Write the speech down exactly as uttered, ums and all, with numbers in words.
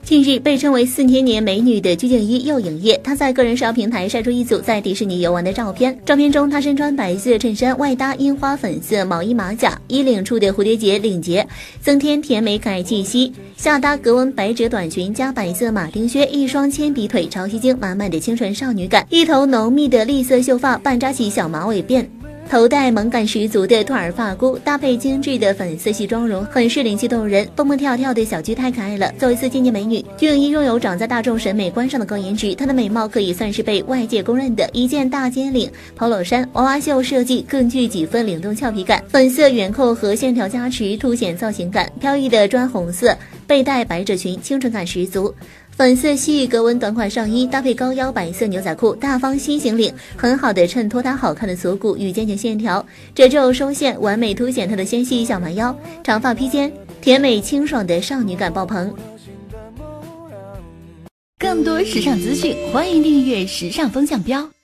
近日，被称为四千年美女的鞠婧祎又营业。她在个人社交平台晒出一组在迪士尼游玩的照片。照片中，她身穿白色衬衫，外搭樱花粉色毛衣马甲，衣领处的蝴蝶结领结增添甜美可爱气息。下搭格纹百褶短裙加白色马丁靴，一双铅笔腿超吸睛，满满的清纯少女感。一头浓密的栗色秀发半扎起小马尾辫。头戴萌感十足的兔耳发箍，搭配精致的粉色系妆容，很是灵气动人。蹦蹦跳跳的小鞠太可爱了。作为四千年美女，鞠婧祎拥有长在大众审美观上的高颜值，她的美貌可以算是被外界公认的。一件大尖领 polo 衫，娃娃袖设计更具几分灵动俏皮感，粉色圆扣和线条加持，凸显造型感。飘逸的砖红色背带百褶裙，清纯感十足。粉色细格纹短款上衣搭配高腰白色牛仔裤，大方心形领，很好的衬托她好看的锁骨与肩颈线条，褶皱收线完美凸显她的纤细小蛮腰，长发披肩，甜美清爽的少女感爆棚。 更多时尚资讯，欢迎订阅时尚风向标。